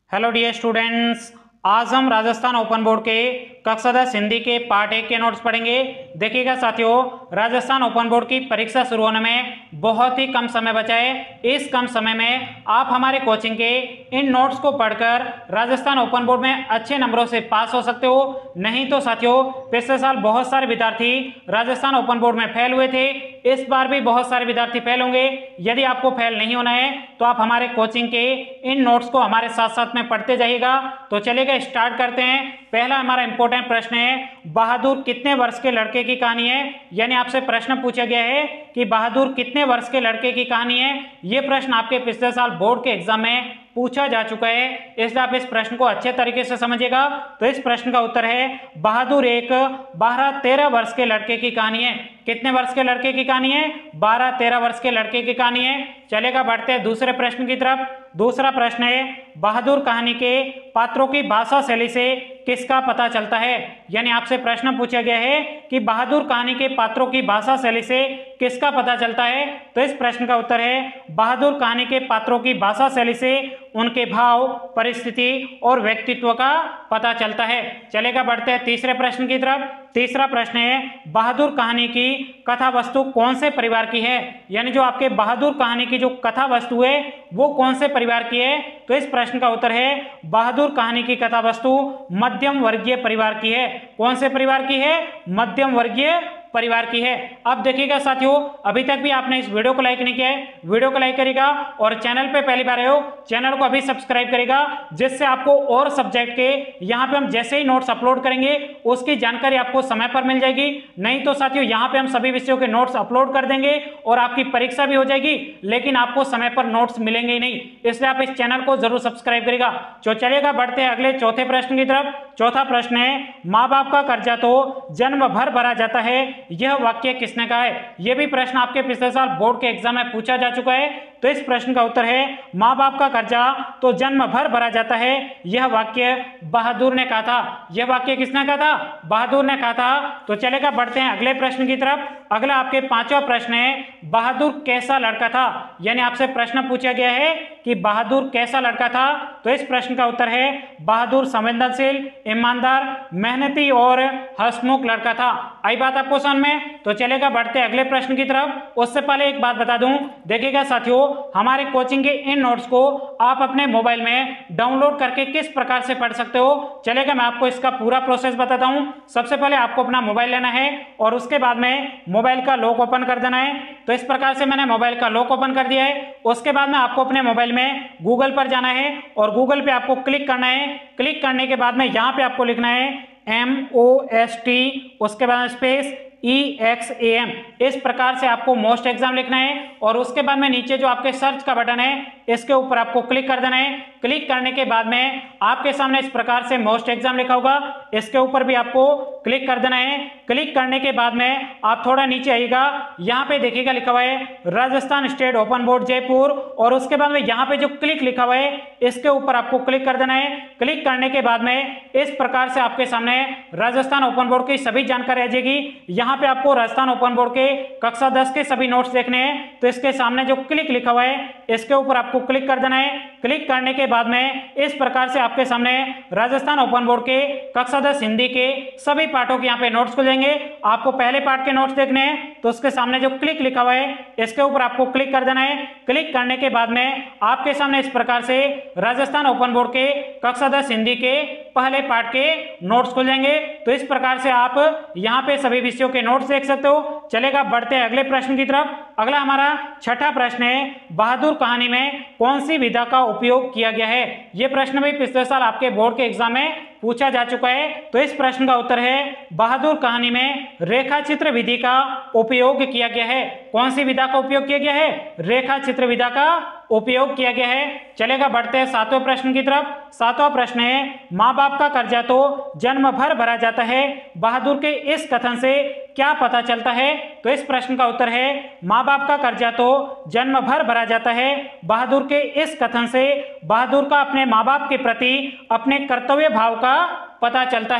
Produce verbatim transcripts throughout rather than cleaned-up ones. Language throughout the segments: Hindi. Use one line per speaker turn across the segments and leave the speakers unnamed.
हेलो डियर स्टूडेंट्स, आज हम राजस्थान ओपन बोर्ड के कक्षा दस हिंदी के पार्ट एक के नोट्स पढ़ेंगे। देखिएगा साथियों, राजस्थान ओपन बोर्ड की परीक्षा शुरू होने में बहुत ही कम समय बचा है। इस कम समय में आप हमारे कोचिंग के इन नोट्स को पढ़कर राजस्थान ओपन बोर्ड में अच्छे नंबरों से पास हो सकते हो। नहीं तो साथियों, पिछले साल बहुत सारे विद्यार्थी राजस्थान ओपन बोर्ड में फेल हुए थे, इस बार भी बहुत सारे विद्यार्थी फेल होंगे। यदि आपको फेल नहीं होना है तो आप हमारे कोचिंग के इन नोट्स को हमारे साथ साथ में पढ़ते जाइएगा। तो चलिएगा स्टार्ट करते हैं। पहला हमारा इंपॉर्टेंट प्रश्न है, बहादुर कितने वर्ष के लड़के की कहानी है। यानी आपसे प्रश्न पूछा गया है कि बहादुर कितने वर्ष के लड़के की कहानी है। यह प्रश्न आपके पिछले साल बोर्ड के एग्जाम में पूछा जा चुका है, इसलिए आप इस प्रश्न को अच्छे तरीके से समझिएगा। तो इस प्रश्न का उत्तर है, बहादुर एक बारह तेरह वर्ष के लड़के की कहानी है। कितने वर्ष के लड़के की कहानी है? बारह तेरह वर्ष के लड़के की कहानी है। चलेगा, बढ़ते हैं दूसरे प्रश्न की तरफ। दूसरा प्रश्न है, बहादुर कहानी के पात्रों की भाषा शैली से किसका पता चलता है। यानी आपसे प्रश्न पूछा गया है कि बहादुर कहानी के पात्रों की भाषा शैली से किसका पता चलता है। तो इस प्रश्न का उत्तर है, बहादुर कहानी के पात्रों की भाषा शैली से उनके भाव, परिस्थिति और व्यक्तित्व का पता चलता है। चलेगा, बढ़ते हैं तीसरे प्रश्न की तरफ। तीसरा प्रश्न है, बहादुर कहानी की कथा वस्तु कौन से परिवार की है। यानी जो आपके बहादुर कहानी की जो कथा वस्तु है वो कौन से परिवार की है। तो इस प्रश्न का उत्तर है, बहादुर कहानी की कथा वस्तु मध्यम वर्गीय परिवार की है। कौन से परिवार की है? मध्यम वर्गीय परिवार की है। अब देखिएगा साथियों, अभी तक भी आपने इस वीडियो को लाइक नहीं किया है, वीडियो को लाइक करेगा और चैनल पे पहली बार आए हो चैनल को अभी सब्सक्राइब करेगा, जिससे आपको और सब्जेक्ट के यहाँ पे हम जैसे ही नोट्स अपलोड करेंगे उसकी जानकारी आपको समय पर मिल जाएगी। नहीं तो साथियों, यहाँ पे हम सभी विषयों के नोट्स अपलोड कर देंगे और आपकी परीक्षा भी हो जाएगी, लेकिन आपको समय पर नोट्स मिलेंगे ही नहीं। इसलिए आप इस चैनल को जरूर सब्सक्राइब करेगा। तो चलेगा, बढ़ते हैं अगले चौथे प्रश्न की तरफ। चौथा प्रश्न है, माँ बाप का कर्जा तो जन्म भर भरा जाता है, यह वाक्य किसने कहा है। यह भी प्रश्न आपके पिछले साल बोर्ड के एग्जाम में पूछा जा चुका है। तो इस प्रश्न का उत्तर है, माँ बाप का कर्जा तो जन्म भर भरा जाता है, यह वाक्य बहादुर ने कहा था। यह वाक्य किसने कहा था? बहादुर ने कहा था। तो चलेगा, बढ़ते हैं अगले प्रश्न की तरफ। अगला आपके पांचवा प्रश्न है, बहादुर कैसा लड़का था। यानी आपसे प्रश्न पूछा गया है कि बहादुर कैसा लड़का था। तो इस प्रश्न का उत्तर है, बहादुर संवेदनशील, ईमानदार, मेहनती और हंसमुख लड़का था। आई बात आपको समझ में? तो चलेगा, बढ़ते अगले प्रश्न की तरफ। उससे पहले एक बात बता दूं, देखिएगा साथियों, हमारे कोचिंग के इन नोट्स को आप अपने मोबाइल में डाउनलोड करके किस प्रकार से पढ़ सकते हो। चलेगा, मैं आपको इसका पूरा प्रोसेस बताता हूं। सबसे पहले आपको अपना मोबाइल लेना है और उसके बाद में मोबाइल का लॉक ओपन कर देना है। तो इस प्रकार से मैंने मोबाइल का लॉक ओपन कर दिया है। उसके बाद में आपको अपने मोबाइल में गूगल पर जाना है और गूगल पे आपको क्लिक करना है। क्लिक करने के बाद में यहाँ पे आपको लिखना है एम ओ एस टी, उसके बाद space E X A M. इस प्रकार से आपको मोस्ट एग्जाम लिखना है और उसके बाद में नीचे जो आपके सर्च का बटन है इसके ऊपर आपको क्लिक कर देना है। क्लिक करने के बाद में आपके सामने इस प्रकार से मोस्ट एग्जाम लिखा होगा, इसके ऊपर भी आपको क्लिक कर देना है। क्लिक करने के बाद में आप थोड़ा नीचे आइएगा, यहाँ पे देखिएगा लिखा हुआ है Rajasthan state open board Jaipur, और उसके बाद में यहाँ पे जो क्लिक लिखा हुआ है इसके ऊपर आपको क्लिक कर देना है। क्लिक करने के बाद में इस प्रकार से आपके सामने राजस्थान ओपन बोर्ड की सभी जानकारी आ जाएगी। यहाँ पे आपको राजस्थान ओपन बोर्ड के कक्षा दस के सभी नोट्स देखने हैं। तो इसके सामने जो क्लिक लिखा हुआ है इसके ऊपर आपको क्लिक कर देना है। क्लिक करने के बाद में इस प्रकार से आपके सामने राजस्थान ओपन बोर्ड के कक्षा दस हिंदी के सभी पाठों के यहाँ पे नोट्स खुल जाएंगे। आपको पहले पाठ के नोट्स देखने हैं तो उसके सामने जो क्लिक लिखा हुआ है इसके ऊपर आपको क्लिक कर देना है। क्लिक करने के बाद में आपके सामने इस प्रकार से राजस्थान ओपन बोर्ड के कक्षा दस हिंदी के पहले पाठ के नोट्स खुल जाएंगे। तो इस प्रकार से आप यहाँ पे सभी विषयों के नोट्स देख सकते हो। चलेगा, बढ़ते हैं अगले प्रश्न की तरफ। अगला हमारा छठा प्रश्न है, बहादुर कहानी में कौन सी विधा का उपयोग किया गया है। यह प्रश्न भी पिछले साल आपके बोर्ड के एग्जाम में पूछा जा चुका है। तो इस प्रश्न का उत्तर है, बहादुर कहानी में रेखा चित्र विधि का उपयोग किया गया है। कौन सी विधा का उपयोग किया गया है? रेखा चित्र विधा का उपयोग किया गया है। चलेगा, बढ़ते हैं सातवें प्रश्न की तरफ। सातवां प्रश्न है, माँ बाप का कर्जा तो जन्म भर भरा जाता है, बहादुर के इस कथन से क्या पता चलता है। तो इस प्रश्न का उत्तर है, माँ बाप का कर्जा तो जन्म भर भरा जाता है, बहादुर के इस कथन से बहादुर का अपने माँ बाप के प्रति अपने कर्तव्य भाव का पता चलता है।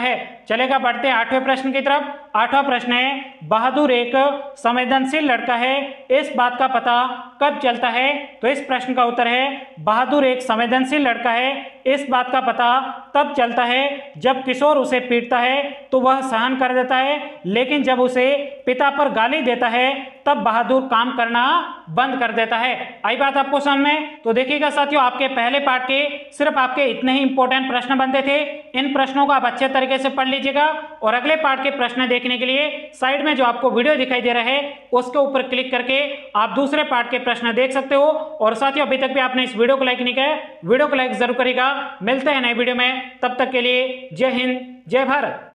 चलेगा, बढ़ते हैं आठवें प्रश्न की तरफ। आठवां प्रश्न है, बहादुर एक संवेदनशील लड़का है, इस बात का पता कब चलता है? तो इस प्रश्न का उत्तर है, बहादुर एक संवेदनशील लड़का है, इस बात का पता तब चलता है जब किशोर उसे पीटता है तो वह सहन कर देता है, लेकिन जब उसे पिता पर गाली देता है तब बहादुर काम करना बंद कर देता है। आई बात आपको समझ में? तो देखिएगा साथियों, आपके पहले पार्ट के सिर्फ आपके इतने ही इंपॉर्टेंट प्रश्न बनते थे। इन प्रश्नों को आप अच्छे तरीके से पढ़ लीजिएगा और अगले पार्ट के प्रश्न देखने के लिए साइड में जो आपको वीडियो दिखाई दे रहा है उसके ऊपर क्लिक करके आप दूसरे पार्ट के प्रश्न देख सकते हो। और साथियों, अभी तक भी आपने इस वीडियो को लाइक नहीं किया, वीडियो को लाइक जरूर करेगा। मिलते हैं नए वीडियो में, तब तक के लिए जय हिंद, जय भारत।